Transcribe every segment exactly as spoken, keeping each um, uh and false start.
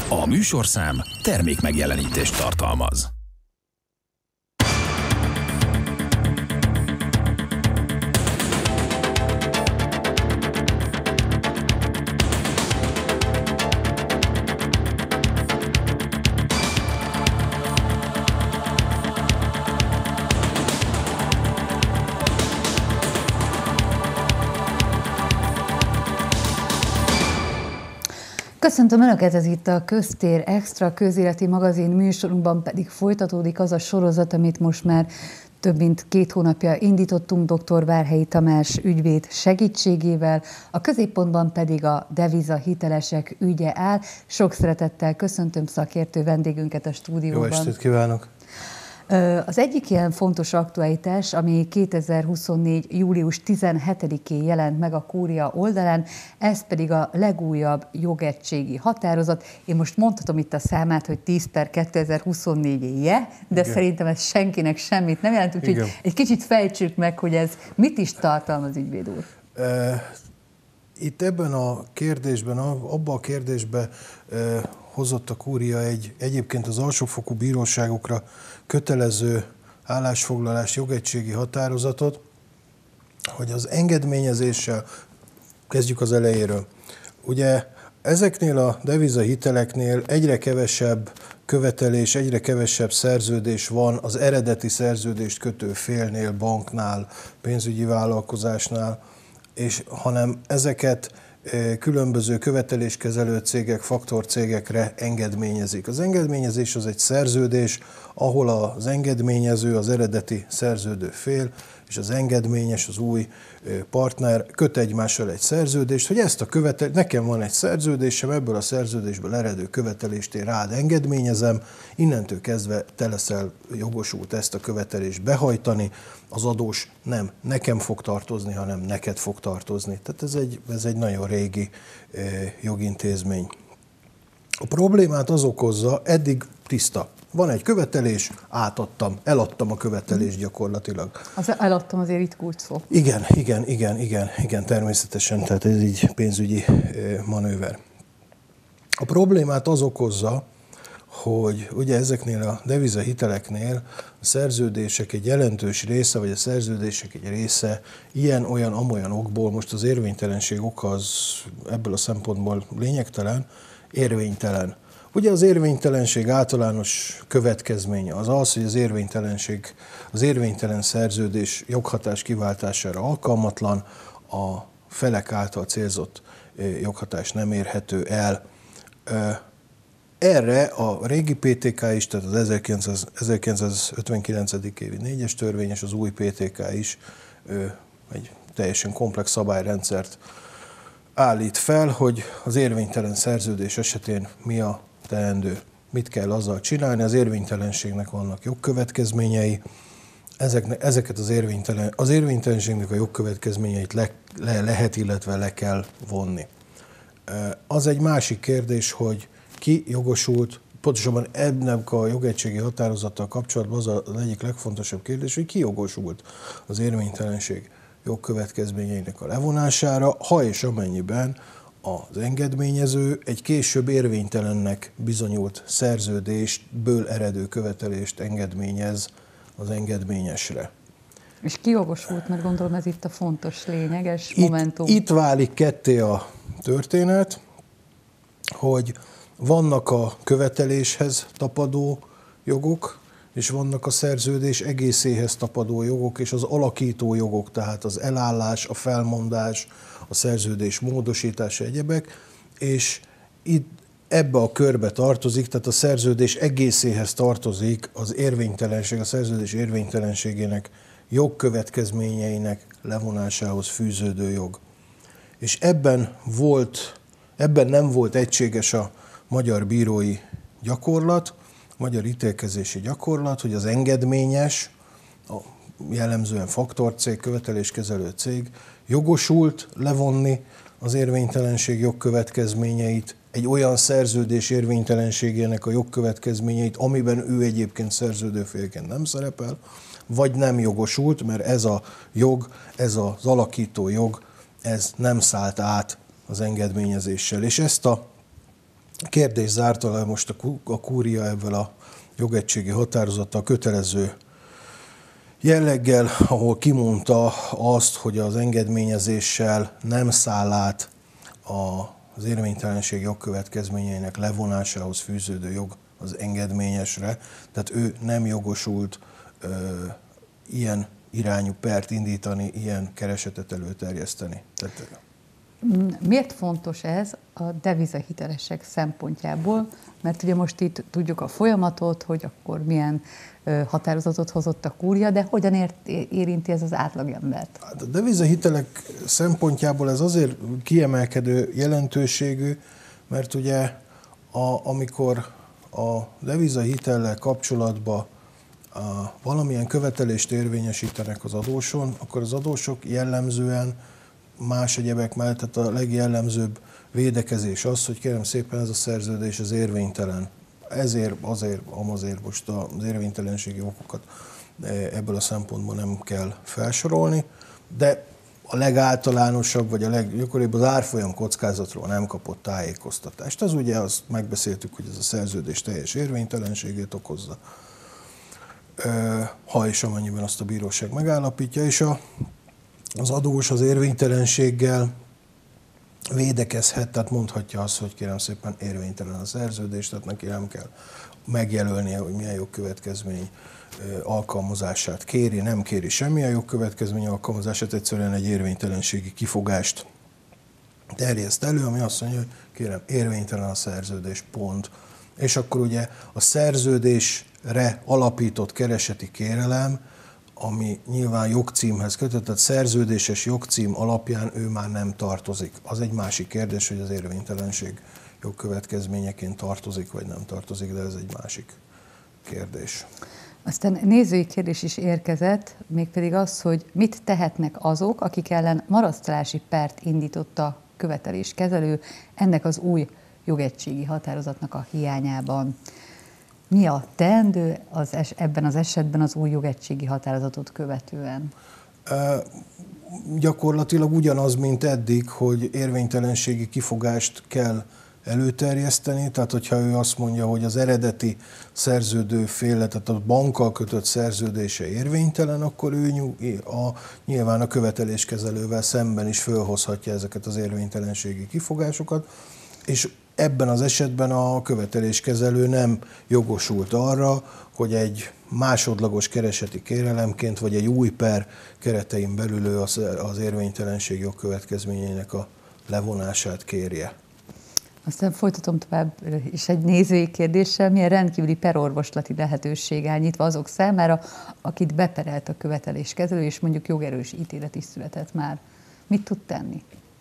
A műsorszám termékmegjelenítést tartalmaz. Köszöntöm Önöket, ez itt a Köztér Extra közéleti magazin, műsorunkban pedig folytatódik az a sorozat, amit most már több mint két hónapja indítottunk dr. Várhelyi Tamás ügyvéd segítségével, a középpontban pedig a devizahitelesek ügye áll. Sok szeretettel köszöntöm szakértő vendégünket a stúdióban. Jó estét kívánok! Az egyik ilyen fontos aktualitás, ami kétezer-huszonnégy. július tizenhetedikén jelent meg a Kúria oldalán, ez pedig a legújabb jogegységi határozat. Én most mondhatom itt a számát, hogy tíz per kétezer-huszonnégy-je, de igen, szerintem ez senkinek semmit nem jelent, úgyhogy igen, egy kicsit fejtsük meg, hogy ez mit is tartalmaz, ügyvéd úr. Itt ebben a kérdésben, abban a kérdésben hozott a Kúria egy egyébként az alsófokú bíróságokra kötelező állásfoglalás jogegységi határozatot, hogy az engedményezéssel, kezdjük az elejéről. Ugye ezeknél a devizahiteleknél egyre kevesebb követelés, egyre kevesebb szerződés van az eredeti szerződést kötő félnél, banknál, pénzügyi vállalkozásnál, és hanem ezeket különböző követeléskezelő cégek, faktorcégekre engedményezik. Az engedményezés az egy szerződés, ahol az engedményező, az eredeti szerződő fél, és az engedményes, az új partner köt egymással egy szerződést, hogy ezt a követel, nekem van egy szerződésem, ebből a szerződésből eredő követelést én rád engedményezem, innentől kezdve te leszel jogosult ezt a követelést behajtani, az adós nem nekem fog tartozni, hanem neked fog tartozni. Tehát ez egy, ez egy nagyon régi eh, jogintézmény. A problémát az okozza, eddig tiszta. Van egy követelés, átadtam, eladtam a követelést gyakorlatilag. Az eladtam azért itt kulcs szó. Igen, igen, igen, igen, igen, természetesen, tehát ez így pénzügyi manőver. A problémát az okozza, hogy ugye ezeknél a devizahiteleknél a szerződések egy jelentős része, vagy a szerződések egy része ilyen, olyan, amolyan okból, most az érvénytelenség oka az ebből a szempontból lényegtelen, érvénytelen. Ugye az érvénytelenség általános következménye az az, hogy az érvénytelenség, az érvénytelen szerződés joghatás kiváltására alkalmatlan, a felek által célzott joghatás nem érhető el. Erre a régi pé té ká is, tehát az ezerkilencszázötvenkilencedik évi négyes törvény és az új pé té ká is egy teljesen komplex szabályrendszert állít fel, hogy az érvénytelen szerződés esetén mi a teendő, mit kell azzal csinálni. Az érvénytelenségnek vannak jogkövetkezményei, Ezek, ezeket az, érvénytelen, az érvénytelenségnek a jogkövetkezményeit le, le, lehet, illetve le kell vonni. Az egy másik kérdés, hogy ki jogosult, pontosabban ennek a jogegységi határozattal kapcsolatban az az egyik legfontosabb kérdés, hogy ki jogosult az érvénytelenség jogkövetkezményeinek a levonására, ha és amennyiben az engedményező egy később érvénytelennek bizonyult szerződésből eredő követelést engedményez az engedményesre. És ki jogosult, mert gondolom ez itt a fontos, lényeges itt, momentum. Itt válik ketté a történet, hogy vannak a követeléshez tapadó jogok, és vannak a szerződés egészéhez tapadó jogok, és az alakító jogok, tehát az elállás, a felmondás, a szerződés módosítása, egyebek, és itt ebbe a körbe tartozik, tehát a szerződés egészéhez tartozik az érvénytelenség, a szerződés érvénytelenségének jogkövetkezményeinek levonásához fűződő jog. És ebben volt, ebben nem volt egységes a magyar bírói gyakorlat, magyar ítélkezési gyakorlat, hogy az engedményes, a jellemzően faktorcég, követeléskezelő cég jogosult levonni az érvénytelenség jogkövetkezményeit, egy olyan szerződés érvénytelenségének a jogkövetkezményeit, amiben ő egyébként szerződőfélként nem szerepel, vagy nem jogosult, mert ez a jog, ez az alakító jog, ez nem szállt át az engedményezéssel. És ezt a kérdés zárta le most a kúria ebből a jogegységi határozattal kötelező jelleggel, ahol kimondta azt, hogy az engedményezéssel nem száll át az érvénytelenség jogkövetkezményeinek levonásához fűződő jog az engedményesre, tehát ő nem jogosult ö, ilyen irányú pert indítani, ilyen keresetet előterjeszteni. Tehát, miért fontos ez a devizahitelesek szempontjából? Mert ugye most itt tudjuk a folyamatot, hogy akkor milyen határozatot hozott a kúria, de hogyan ért, érinti ez az átlagembert? Hát a devizahitelek szempontjából ez azért kiemelkedő jelentőségű, mert ugye a, amikor a devizahitellel kapcsolatban a, valamilyen követelést érvényesítenek az adóson, akkor az adósok jellemzően más egyebek mellett, tehát a legjellemzőbb védekezés az, hogy kérem szépen ez a szerződés az érvénytelen. Ezért, azért, amazért most az érvénytelenségi okokat ebből a szempontból nem kell felsorolni, de a legáltalánosabb, vagy a leggyakoribb az árfolyam kockázatról nem kapott tájékoztatást. Az ugye azt megbeszéltük, hogy ez a szerződés teljes érvénytelenségét okozza, ha és amennyiben azt a bíróság megállapítja, és a, az adós az érvénytelenséggel védekezhet, tehát mondhatja azt, hogy kérem szépen érvénytelen a szerződés, tehát neki nem kell megjelölnie, hogy milyen jogkövetkezmény alkalmazását kéri, nem kéri semmilyen jogkövetkezmény alkalmazását, egyszerűen egy érvénytelenségi kifogást terjeszt elő, ami azt mondja, hogy kérem, érvénytelen a szerződés, pont. És akkor ugye a szerződésre alapított kereseti kérelem, ami nyilván jogcímhez kötött, tehát szerződéses jogcím alapján ő már nem tartozik. Az egy másik kérdés, hogy az érvénytelenség jogkövetkezményeként tartozik, vagy nem tartozik, de ez egy másik kérdés. Aztán nézői kérdés is érkezett, mégpedig az, hogy mit tehetnek azok, akik ellen marasztalási pert indított a követeléskezelő ennek az új jogegységi határozatnak a hiányában. Mi a teendő az es, ebben az esetben az új jogegységi határozatot követően? E, gyakorlatilag ugyanaz, mint eddig, hogy érvénytelenségi kifogást kell előterjeszteni, tehát hogyha ő azt mondja, hogy az eredeti szerződő féle, tehát a bankkal kötött szerződése érvénytelen, akkor ő a, nyilván a követeléskezelővel szemben is fölhozhatja ezeket az érvénytelenségi kifogásokat, és ebben az esetben a követeléskezelő nem jogosult arra, hogy egy másodlagos kereseti kérelemként, vagy egy új per keretein belül ő az, az érvénytelenség jogkövetkezményeinek a levonását kérje. Aztán folytatom tovább is egy nézői kérdéssel, milyen rendkívüli perorvoslati lehetőség áll nyitva azok számára, akit beperelt a követeléskezelő, és mondjuk jogerős ítélet is született már. Mit tud tenni?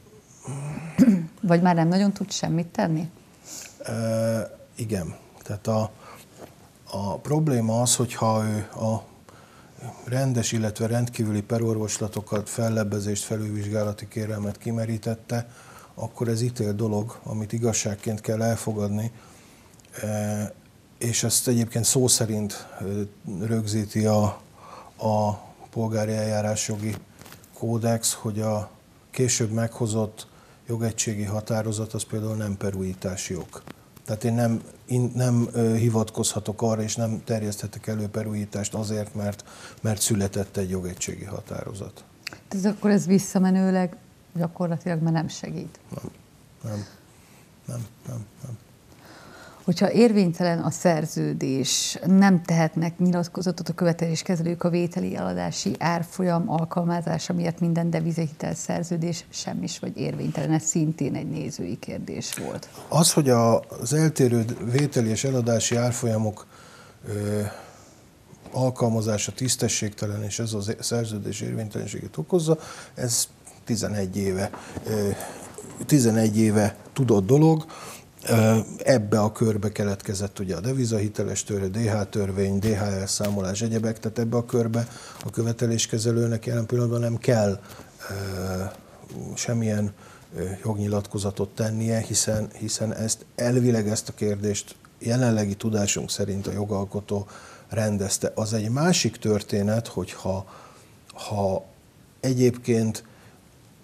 Vagy már nem nagyon tud semmit tenni? E, igen. Tehát a, a probléma az, hogyha ő a rendes, illetve rendkívüli perorvoslatokat, fellebbezést, felülvizsgálati kérelmet kimerítette, akkor ez ítélt dolog, amit igazságként kell elfogadni, e, és ezt egyébként szó szerint rögzíti a, a polgári eljárásjogi kódex, hogy a később meghozott jogegységi határozat az például nem perújítási jog. Tehát én nem, én nem hivatkozhatok arra, és nem terjeszthetek elő perújítást azért, mert, mert született egy jogegységi határozat. Ez akkor ez visszamenőleg gyakorlatilag már nem segít? Nem, nem, nem, nem. nem. Hogyha érvénytelen a szerződés, nem tehetnek nyilatkozatot a követeléskezelők a vételi eladási árfolyam alkalmazása miatt minden devizahitel szerződés semmis vagy érvénytelen, ez szintén egy nézői kérdés volt. Az, hogy az eltérő vételi és eladási árfolyamok ö, alkalmazása tisztességtelen, és ez a szerződés érvénytelenségét okozza, ez tizenegy éve, ö, tizenegy éve tudott dolog. Ebbe a körbe keletkezett ugye a devizahiteles törvény, dé há törvény, dé há elszámolás, egyebek, tehát ebbe a körbe a követeléskezelőnek jelen pillanatban nem kell e, semmilyen e, jognyilatkozatot tennie, hiszen, hiszen ezt elvileg ezt a kérdést jelenlegi tudásunk szerint a jogalkotó rendezte. Az egy másik történet, hogyha ha egyébként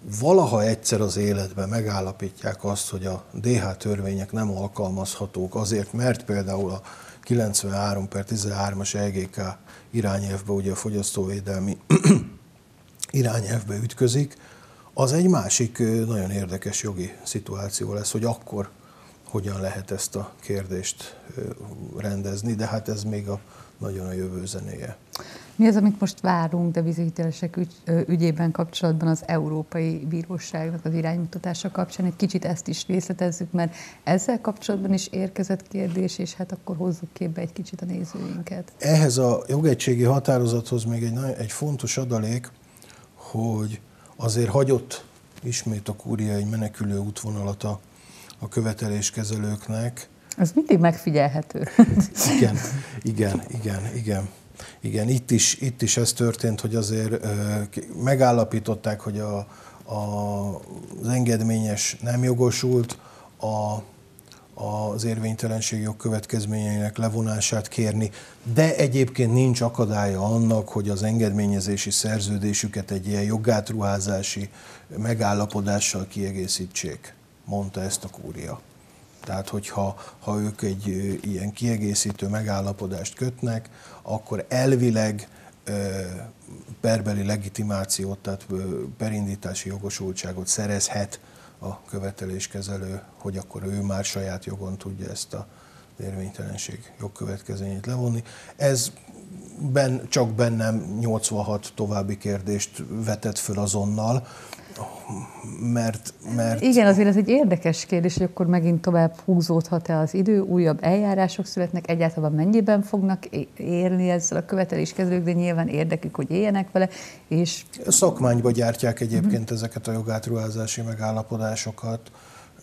valaha egyszer az életben megállapítják azt, hogy a dé há törvények nem alkalmazhatók azért, mert például a kilencvenhárom per tizenhármas é gé ká irányelvbe, ugye a fogyasztóvédelmi irányelvbe ütközik, az egy másik nagyon érdekes jogi szituáció lesz, hogy akkor hogyan lehet ezt a kérdést rendezni, de hát ez még a, nagyon a jövő zenéje. Mi az, amit most várunk devizahitelesek ügy, ügyében kapcsolatban az Európai Bíróságnak az iránymutatása kapcsán? Egy kicsit ezt is részletezzük, mert ezzel kapcsolatban is érkezett kérdés, és hát akkor hozzuk képbe egy kicsit a nézőinket. Ehhez a jogegységi határozathoz még egy, egy fontos adalék, hogy azért hagyott ismét a kúria egy menekülő útvonalat a, a követeléskezelőknek. Ez mindig megfigyelhető. Igen, igen, igen, igen. Igen, itt is, itt is ez történt, hogy azért megállapították, hogy a, a, az engedményes nem jogosult, a, az érvénytelenség jogkövetkezményeinek levonását kérni, de egyébként nincs akadálya annak, hogy az engedményezési szerződésüket egy ilyen joggátruházási megállapodással kiegészítsék, mondta ezt a kúria. Tehát, hogyha ha ők egy ilyen kiegészítő megállapodást kötnek, akkor elvileg perbeli legitimációt, tehát perindítási jogosultságot szerezhet a követeléskezelő, hogy akkor ő már saját jogon tudja ezt a érvénytelenség jogkövetkezményét levonni. Ez ben, csak bennem nyolcvanhat további kérdést vetett föl azonnal, mert, mert... Igen, azért ez egy érdekes kérdés, hogy akkor megint tovább húzódhat-e az idő, újabb eljárások születnek, egyáltalán mennyiben fognak élni ezzel a követeléskezelők, de nyilván érdekük, hogy éljenek vele, és... Szakmányba gyártják egyébként uh-huh. ezeket a jogátruházási megállapodásokat.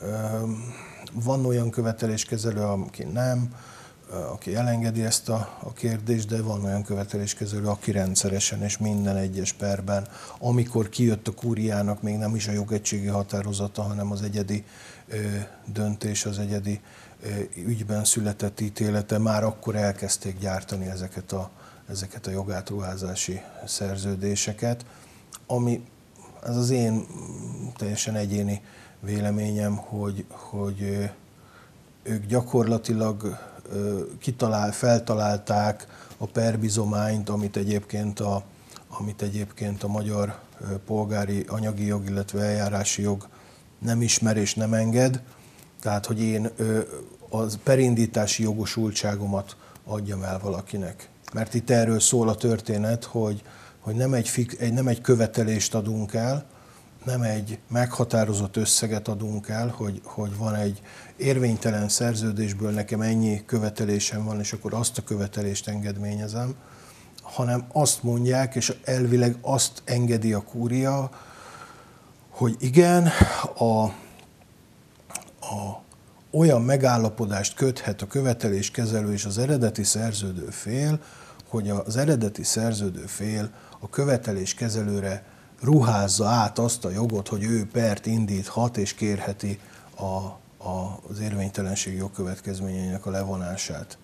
Van olyan követeléskezelő, aki nem, aki elengedi ezt a, a kérdést, de van olyan követeléskezelő, aki rendszeresen és minden egyes perben, amikor kijött a kúriának még nem is a jogegységi határozata, hanem az egyedi ö, döntés, az egyedi ö, ügyben született ítélete, már akkor elkezdték gyártani ezeket a, ezeket a jogátruházási szerződéseket, ami ez az én teljesen egyéni véleményem, hogy, hogy ők gyakorlatilag kitalál, feltalálták a perbizományt, amit egyébként a, amit egyébként a magyar polgári anyagi jog, illetve eljárási jog nem ismer és nem enged. Tehát, hogy én a perindítási jogosultságomat adjam el valakinek. Mert itt erről szól a történet, hogy, hogy nem, egy fix, egy, nem egy követelést adunk el, nem egy meghatározott összeget adunk el, hogy, hogy van egy érvénytelen szerződésből nekem ennyi követelésem van, és akkor azt a követelést engedményezem, hanem azt mondják, és elvileg azt engedi a kúria, hogy igen, a, a, olyan megállapodást köthet a követeléskezelő és az eredeti szerződő fél, hogy az eredeti szerződő fél a követeléskezelőre ruházza át azt a jogot, hogy ő pert indíthat és kérheti a, a, az érvénytelenség jogkövetkezményeinek a levonását.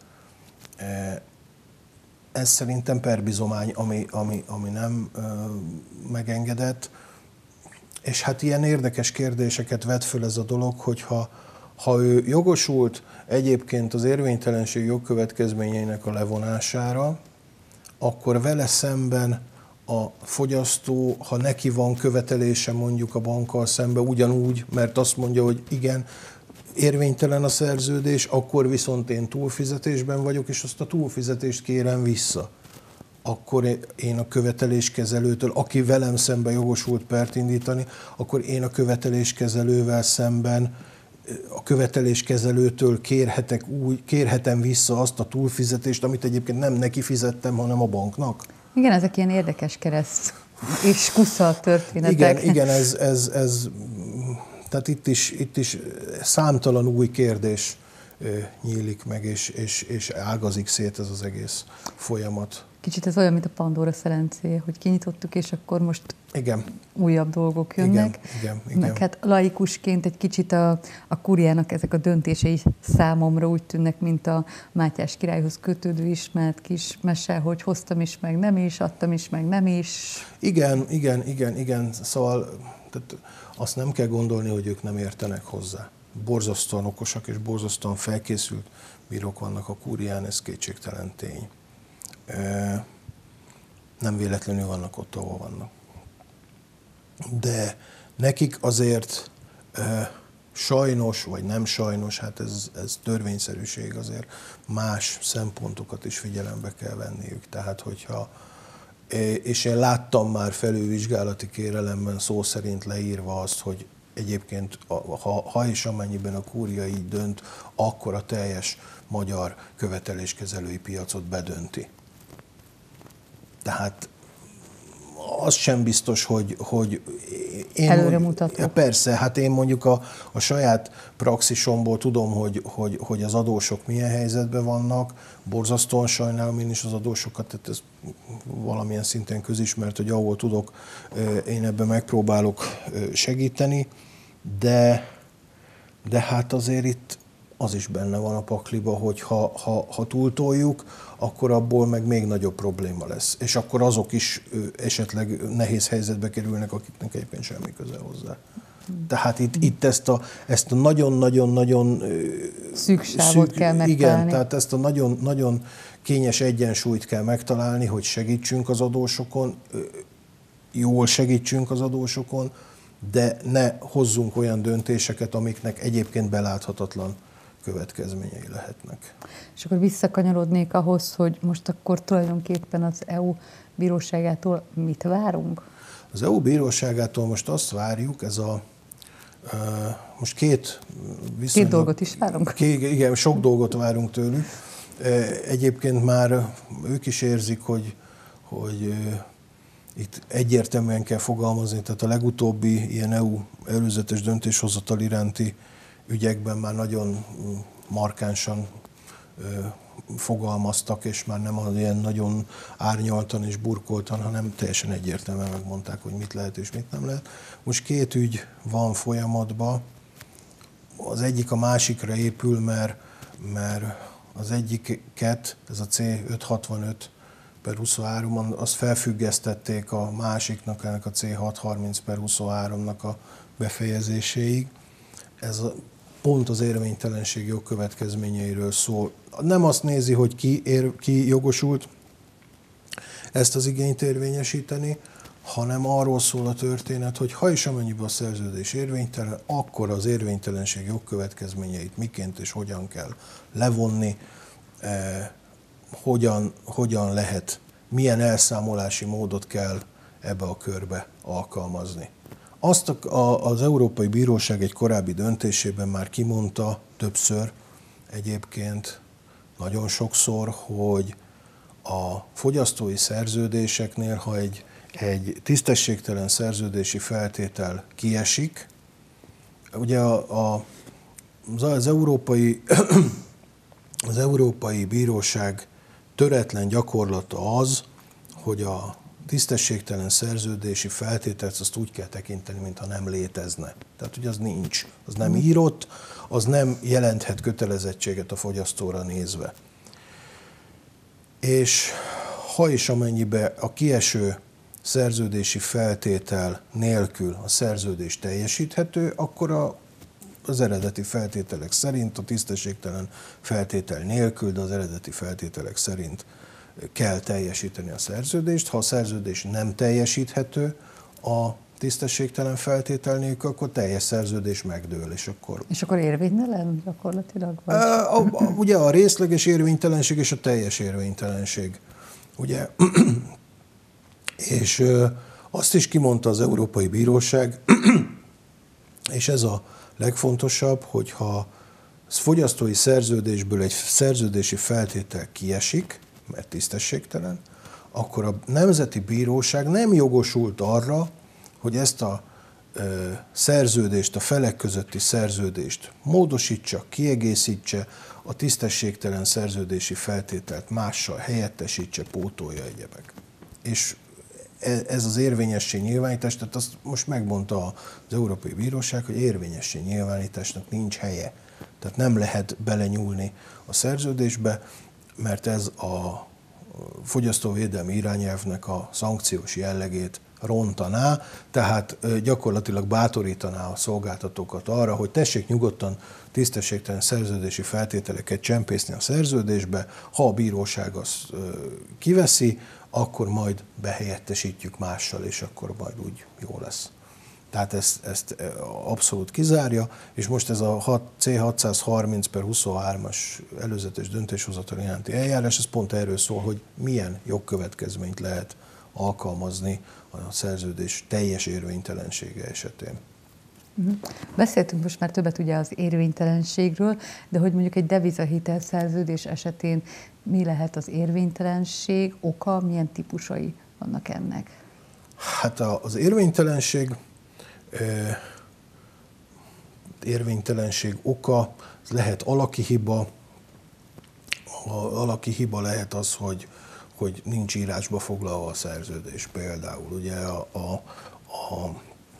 Ez szerintem perbizomány, ami, ami, ami nem ö, megengedett. És hát ilyen érdekes kérdéseket vet föl ez a dolog, hogyha ha ő jogosult egyébként az érvénytelenség jogkövetkezményeinek a levonására, akkor vele szemben a fogyasztó, ha neki van követelése mondjuk a bankkal szemben ugyanúgy, mert azt mondja, hogy igen, érvénytelen a szerződés, akkor viszont én túlfizetésben vagyok, és azt a túlfizetést kérem vissza. Akkor én a követeléskezelőtől, aki velem szemben jogosult pert indítani, akkor én a követeléskezelővel szemben a követeléskezelőtől kérhetek úgy, kérhetem vissza azt a túlfizetést, amit egyébként nem neki fizettem, hanem a banknak. Igen, ezek ilyen érdekes kereszt és kusza történetek. Igen, igen ez, ez, ez, tehát itt is, itt is számtalan új kérdés nyílik meg, és, és, és ágazik szét ez az egész folyamat. Kicsit ez olyan, mint a Pandora szelencéje, hogy kinyitottuk, és akkor most igen. újabb dolgok jönnek. Igen, igen, igen. Meg hát laikusként egy kicsit a, a kúriának ezek a döntései számomra úgy tűnnek, mint a Mátyás királyhoz kötődő ismert kis mese, hogy hoztam is, meg nem is, adtam is, meg nem is. Igen, igen, igen, igen. Szóval tehát azt nem kell gondolni, hogy ők nem értenek hozzá. Borzasztóan okosak és borzasztóan felkészült bírók vannak a kúrián, ez kétségtelen tény. Nem véletlenül vannak ott, ahol vannak. De nekik azért sajnos, vagy nem sajnos, hát ez, ez törvényszerűség, azért más szempontokat is figyelembe kell venniük. Tehát, hogyha, és én láttam már felülvizsgálati kérelemben szó szerint leírva azt, hogy egyébként, ha, ha és amennyiben a kúria így dönt, akkor a teljes magyar követeléskezelői piacot bedönti. Tehát az sem biztos, hogy, hogy én előremutató. Persze, hát én mondjuk a, a saját praxisomból tudom, hogy, hogy, hogy az adósok milyen helyzetben vannak. Borzasztóan sajnálom én is az adósokat, tehát ez valamilyen szinten közismert, hogy ahol tudok, én ebben megpróbálok segíteni, de, de hát azért itt az is benne van a pakliba, hogy ha, ha, ha túltoljuk, akkor abból meg még nagyobb probléma lesz. És akkor azok is esetleg nehéz helyzetbe kerülnek, akiknek egyébként semmi köze hozzá. Tehát itt, itt ezt a ezt a nagyon-nagyon-nagyon szűksávot szűk, kell megtalálni. Igen, tehát ezt a nagyon, nagyon kényes egyensúlyt kell megtalálni, hogy segítsünk az adósokon, jól segítsünk az adósokon, de ne hozzunk olyan döntéseket, amiknek egyébként beláthatatlan következményei lehetnek. És akkor visszakanyarodnék ahhoz, hogy most akkor tulajdonképpen az é u bíróságától mit várunk? Az é u bíróságától most azt várjuk, ez a most két viszonylag... Két dolgot is várunk? Két, igen, sok dolgot várunk tőlük. Egyébként már ők is érzik, hogy, hogy itt egyértelműen kell fogalmazni, tehát a legutóbbi ilyen é u előzetes döntéshozatal iránti ügyekben már nagyon markánsan fogalmaztak, és már nem az ilyen nagyon árnyaltan és burkoltan, hanem teljesen egyértelműen megmondták, hogy mit lehet és mit nem lehet. Most két ügy van folyamatban. Az egyik a másikra épül, mert, mert az egyiket, ez a cé ötszázhatvanöt per huszonhárom, azt felfüggesztették a másiknak, ennek a cé hatszázharminc per huszonháromnak a befejezéséig. Ez a, pont az érvénytelenség jogkövetkezményeiről szól. Nem azt nézi, hogy ki, ér, ki jogosult ezt az igényt érvényesíteni, hanem arról szól a történet, hogy ha és amennyiben a szerződés érvénytelen, akkor az érvénytelenség jogkövetkezményeit miként és hogyan kell levonni, eh, hogyan, hogyan lehet, milyen elszámolási módot kell ebbe a körbe alkalmazni. Azt a, az Európai Bíróság egy korábbi döntésében már kimondta többször, egyébként nagyon sokszor, hogy a fogyasztói szerződéseknél, ha egy, egy tisztességtelen szerződési feltétel kiesik, ugye a, a, az, európai, az Európai Bíróság töretlen gyakorlata az, hogy a tisztességtelen szerződési feltételt azt úgy kell tekinteni, mintha nem létezne. Tehát, hogy az nincs, az nem írott, az nem jelenthet kötelezettséget a fogyasztóra nézve. És ha és amennyiben a kieső szerződési feltétel nélkül a szerződés teljesíthető, akkor a, az eredeti feltételek szerint, a tisztességtelen feltétel nélkül, de az eredeti feltételek szerint kell teljesíteni a szerződést. Ha a szerződés nem teljesíthető a tisztességtelen feltétel nélkül, akkor teljes szerződés megdől, és akkor... És akkor érvénytelen gyakorlatilag? Vagy? A, a, a, ugye a részleges érvénytelenség és a teljes érvénytelenség. Ugye? És ö, azt is kimondta az Európai Bíróság, és ez a legfontosabb, hogyha a fogyasztói szerződésből egy szerződési feltétel kiesik, mert tisztességtelen, akkor a Nemzeti Bíróság nem jogosult arra, hogy ezt a szerződést, a felek közötti szerződést módosítsa, kiegészítse, a tisztességtelen szerződési feltételt mással helyettesítse, pótolja, egyebek. És ez az érvényessé nyilvánítás, tehát azt most megmondta az Európai Bíróság, hogy érvényessé nyilvánításnak nincs helye. Tehát nem lehet belenyúlni a szerződésbe, mert ez a fogyasztóvédelmi irányelvnek a szankciós jellegét rontaná, tehát gyakorlatilag bátorítaná a szolgáltatókat arra, hogy tessék nyugodtan tisztességtelen szerződési feltételeket csempészni a szerződésbe, ha a bíróság azt kiveszi, akkor majd behelyettesítjük mással, és akkor majd úgy jó lesz. Tehát ezt, ezt abszolút kizárja, és most ez a C hatszázharminc per huszonhármas előzetes döntéshozatal iránti eljárás, ez pont erről szól, hogy milyen jogkövetkezményt lehet alkalmazni a szerződés teljes érvénytelensége esetén. Beszéltünk most már többet ugye az érvénytelenségről, de hogy mondjuk egy devizahitel szerződés esetén mi lehet az érvénytelenség oka, milyen típusai vannak ennek? Hát az érvénytelenség, érvénytelenség oka lehet alaki hiba. A alaki hiba lehet az, hogy, hogy nincs írásba foglalva a szerződés például. Ugye a, a, a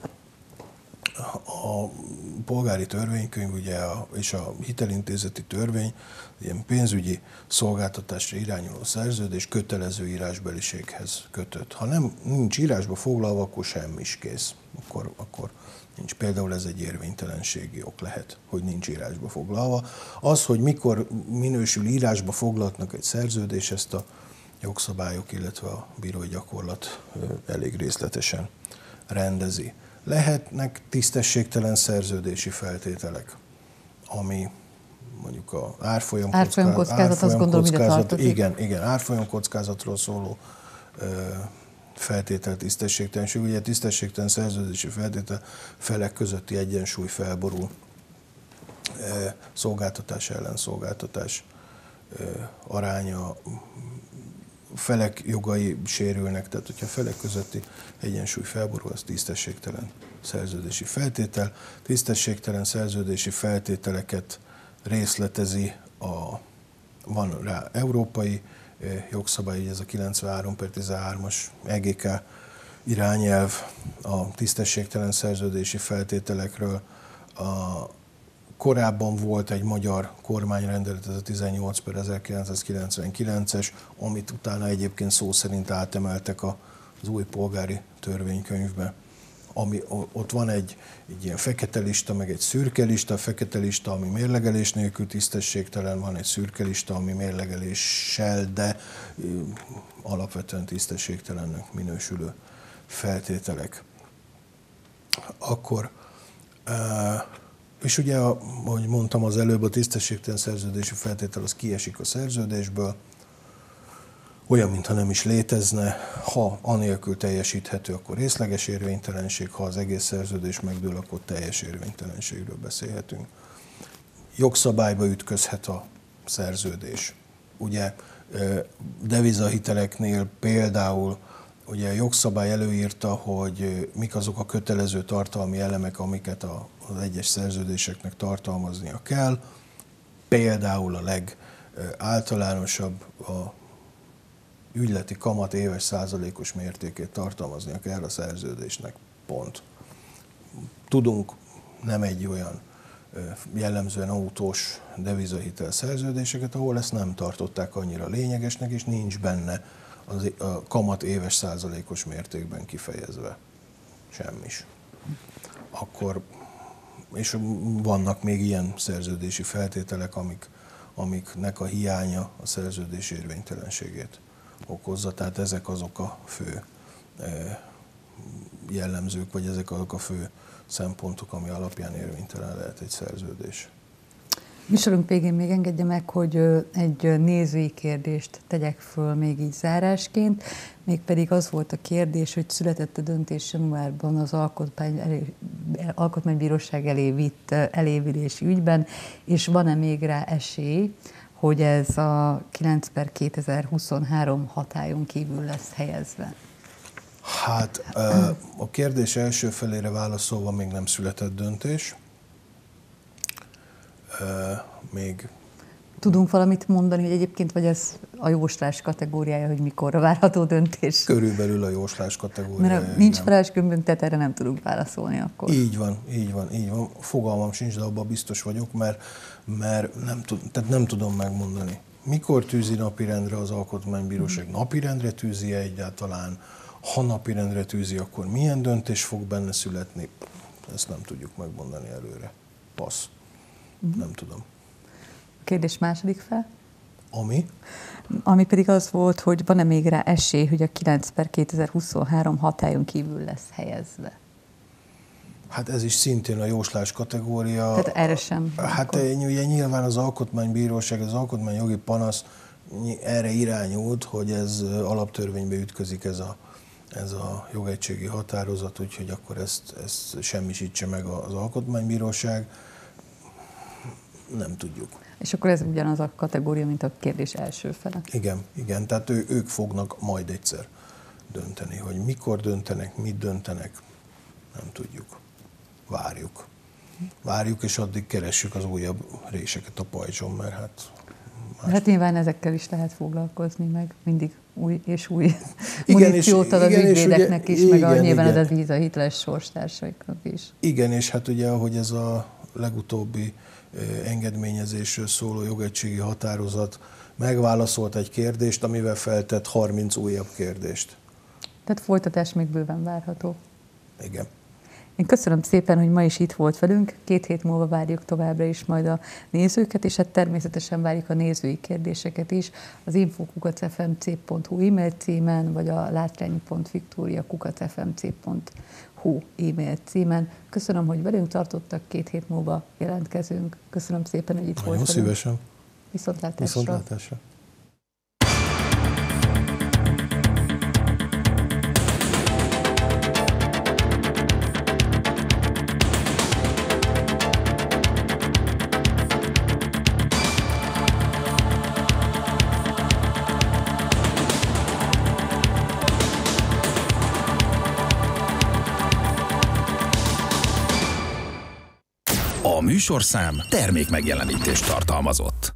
A polgári törvénykönyv ugye a, és a hitelintézeti törvény ilyen pénzügyi szolgáltatásra irányuló szerződés kötelező írásbeliséghez kötött. Ha nem nincs írásba foglalva, akkor semmi is kész. Akkor, akkor nincs. Például ez egy érvénytelenségi ok lehet, hogy nincs írásba foglalva. Az, hogy mikor minősül írásba foglaltnak egy szerződés, ezt a jogszabályok, illetve a bírói gyakorlat elég részletesen rendezi. Lehetnek tisztességtelen szerződési feltételek, ami mondjuk a árfolyam kockázat, azt gondolom, ide tartozik. Igen, igen, árfolyam kockázatról szóló ö, feltétel tisztességtelenség. Ugye tisztességtelen szerződési feltétel felek közötti egyensúly felborul, ö, szolgáltatás ellen szolgáltatás ö, aránya, felek jogai sérülnek, tehát hogyha felek közötti egyensúly felborul, az tisztességtelen szerződési feltétel. Tisztességtelen szerződési feltételeket részletezi a, van rá európai jogszabály, ez a kilencvenhárom per tizenhármas E G K irányelv a tisztességtelen szerződési feltételekről. A, Korábban volt egy magyar kormányrendelet, ez a tizennyolc per ezerkilencszázkilencvenkilences, amit utána egyébként szó szerint átemeltek az új polgári törvénykönyvbe. Ami, ott van egy, egy ilyen fekete lista, meg egy szürke lista. A fekete lista, ami mérlegelés nélkül tisztességtelen, van egy szürke lista, ami mérlegeléssel, de alapvetően tisztességtelennek minősülő feltételek. Akkor És ugye, ahogy mondtam az előbb, a tisztességtelen szerződési feltétel az kiesik a szerződésből, olyan, mintha nem is létezne. Ha anélkül teljesíthető, akkor részleges érvénytelenség, ha az egész szerződés megdől, akkor teljes érvénytelenségről beszélhetünk. Jogszabályba ütközhet a szerződés. Ugye devizahiteleknél például ugye a jogszabály előírta, hogy mik azok a kötelező tartalmi elemek, amiket az egyes szerződéseknek tartalmaznia kell. Például a legáltalánosabb a ügyleti kamat éves százalékos mértékét tartalmaznia kell a szerződésnek. Pont. Tudunk nem egy olyan jellemzően autós devizahitel szerződéseket, ahol ezt nem tartották annyira lényegesnek, és nincs benne az, a kamat éves százalékos mértékben kifejezve semmis. Akkor, és vannak még ilyen szerződési feltételek, amik, amiknek a hiánya a szerződés érvénytelenségét okozza. Tehát ezek azok a fő jellemzők, vagy ezek azok a fő szempontok, ami alapján érvénytelen lehet egy szerződés. Műsorunk végén még engedje meg, hogy egy nézői kérdést tegyek föl még így zárásként, mégpedig az volt a kérdés, hogy született a döntés januárban az alkotmány elé, Alkotmánybíróság elé vitt elévülési ügyben, és van-e még rá esély, hogy ez a kilenc per kétezer-huszonhárom hatályon kívül lesz helyezve? Hát a kérdés első felére válaszolva még nem született döntés. Még... Tudunk valamit mondani, hogy egyébként vagy ez a jóslás kategóriája, hogy mikorra várható döntés? Körülbelül a jóslás kategóriája. Mert nincs feleskönyvünk, tehát erre nem tudunk válaszolni akkor. Így van, így van, így van. Fogalmam sincs, de abban biztos vagyok, mert, mert nem, tud, tehát nem tudom megmondani. Mikor tűzi napirendre az Alkotmánybíróság? Napirendre tűzi-e egyáltalán? Ha napirendre tűzi, akkor milyen döntés fog benne születni? Ezt nem tudjuk megmondani előre. Passz. Uh-huh. Nem tudom. A kérdés második fel. Ami? Ami pedig az volt, hogy van-e még rá esély, hogy a kilenc per kétezer-huszonhárom hatályon kívül lesz helyezve? Hát ez is szintén a jóslás kategória. Tehát erre sem. Hát ugye nyilván az Alkotmánybíróság, az alkotmányjogi panasz erre irányult, hogy ez alaptörvénybe ütközik ez a, ez a jogegységi határozat, úgyhogy akkor ezt, ezt semmisítse meg az Alkotmánybíróság. Nem tudjuk. És akkor ez ugyanaz a kategória, mint a kérdés első fele. Igen, igen, tehát ő, ők fognak majd egyszer dönteni, hogy mikor döntenek, mit döntenek, nem tudjuk. Várjuk. Várjuk, és addig keressük az újabb réseket a pajzson, mert hát... Más... Hát nyilván ezekkel is lehet foglalkozni, meg mindig új és új muníciót ad az ügyvédeknek is, igen, meg a, nyilván igen. ez a víz a hiteles sorstársaiknak is. Igen, és hát ugye, ahogy ez a legutóbbi engedményezésről szóló jogegységi határozat megválaszolt egy kérdést, amivel feltett harminc újabb kérdést. Tehát folytatás még bőven várható. Igen. Én köszönöm szépen, hogy ma is itt volt velünk. Két hét múlva várjuk továbbra is majd a nézőket, és hát természetesen várjuk a nézői kérdéseket is. Az info kukac f m c pont hu e-mail címen, vagy a látrányi pont viktória kukac f m c pont hu e-mail címen. Köszönöm, hogy velünk tartottak, két hét múlva jelentkezünk. Köszönöm szépen, hogy itt volt velünk. Nagyon szívesen. Viszontlátásra. Viszontlátásra. A műsorszám termék megjelenítést tartalmazott.